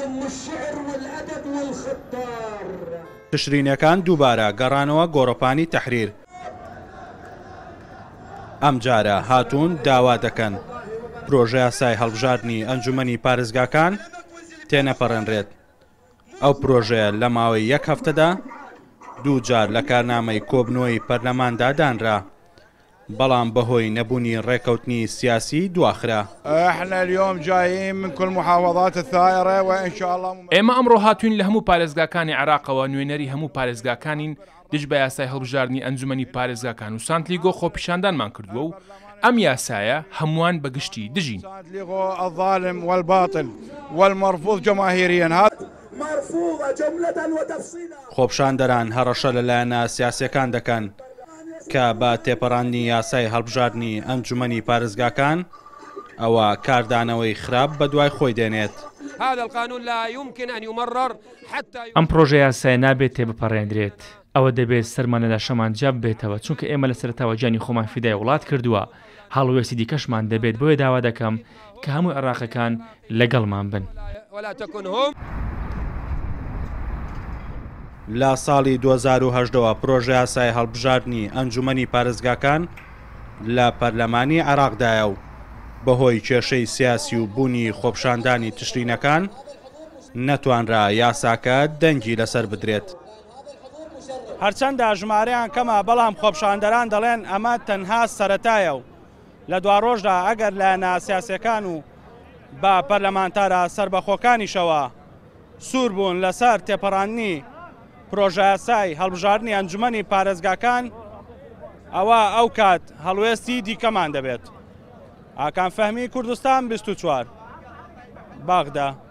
تشرینەکان دووبارە گەڕانەوە گۆڕەپانی تەحریر. ئەم جارە هاتوون داوا دەکەن پرۆژە یاسای هەڵبژاردننی ئەنجومەنی پارێزگاکان تێنەپەڕێنرێت. ئەو پرۆژەیە لە ماوەی یەک هەفتەدا دوو جار لە کارنامەی کۆبنەوەی پەرلەماندا دانرا، بەڵام بەهۆی نەبوونی ڕێکەوتنی سیاسی دواخرا. ئێمە ئەمڕۆ هاتوین لە هەموو پارێزگاکانی عێراقەوە نوێنەری هەموو پارێزگاکانین دژ بە یاسای هەڵبژاردننی ئەنجومەنی پارێزگاکان و سانتلیگۆ خۆپیشاندانمان کردووە و ئەم یاسایە هەمووان بەگشتی دژین. خۆپیشاندەران هەڕەشە لەلایەنە سیاسیەکان دەکەن کە بە تێپەڕاندنی یاسای هەڵبژاردننی ئەنجومەنی پارێزگاکان ئەوە کاردانەوەی خراپ بە دوای خۆی دێنێت. ئەم پرۆژە یاسای نابێت تێبپەڕێنرێت. ئەوە دەبێت سەرمانە لە شەمان جاب بێتەوە، چونکە ئێمە لە سەرتاوە گیانی خۆمان فیدای وڵات کردووە. هەڵوێستی دیکەشمان دەبێت بۆیە داوا دەکەم کە هەموو عێراقیەکان لەگەڵمان بن. لە ساڵی 2010ەوە پرۆژە یاسای هەڵبژاردننی ئەنجومەنی پارێزگاکان لە پەرلەمانی عێراقدایە و بەهۆی کێشەی سیاسی و بوونی خۆپیشاندانی تشرینەکان نەتوانرا یاساکە دەنگی لەسەر بدرێت. هەرچەندە ژمارەیان کەمە، بەڵام خۆپیشاندەران دەڵێن ئەمە تەنها سەرەتایە و لە دوا ڕۆژدا ئەگەر لایەنە سیاسیەکان و بە پەرلەمانتارە سربەخۆکانیشەوە سوور بوون لەسەر تێپەڕاندنی پرۆژە یاسای هەڵبژاردننی ئەنجومەنی پارێزگاکان، ئەوە ئەو کات هەڵوێستی دیکەمان دەبێت. ئاکان فەهمی کوردستان 24 باغدا.